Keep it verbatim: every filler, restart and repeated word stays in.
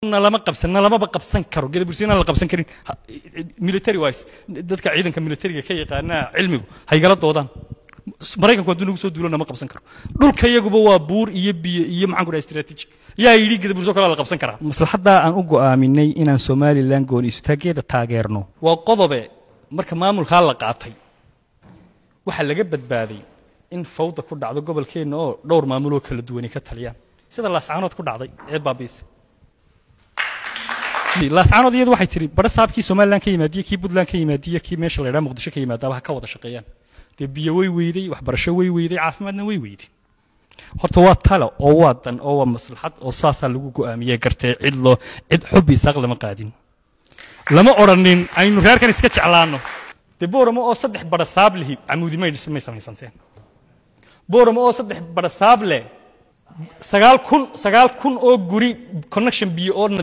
lama qabsan lama ba qabsan karo gada bulshada la qabsan karin military wise dadka ciidanka militariga ka yaqaana cilmigu hay gala doodaan Mareykanku haduu nagu soo duulo nama qabsan karo dhulka iyaguba waa buur iyo biyo iyo maxaan ku dhahay strategic yaa yiri gada bulshada kala la qabsan karaa maslaxada aan u go'aaminay inaan Soomaaliland gooni istaageeda taageerno waa qodobe marka maamulka la qaatay waxa laga badbaaday in fawda ku dhacdo gobolkeena oo dhowr maamulo kala duwan ka taliyaan sida la saanood ku dhacday ee baabiis la saanood iyadu waxay tiri bar saabkii Soomaaliland ka yimaadiye kii Puntland ka yimaadiye kii meesha la yiraahdo Muqdisho ka yimaada ka wada shaqeeyaan de biyo way weeyday wax barasho way weeyday caafimaadna way weeyday horta waa talo oo wadan oo waa maslaxad oo saasa lagu go'aamiyay gartay cid loo cid xubi saaq lama qaadin lama oranin aynu reerkan iska jeclaano de booramo oo saddex bar saab lihi amuudi may dhismay samaysanteen booramo oo saddex bar saab leh sagaal kun sagaal kun oo guri connection biyo oo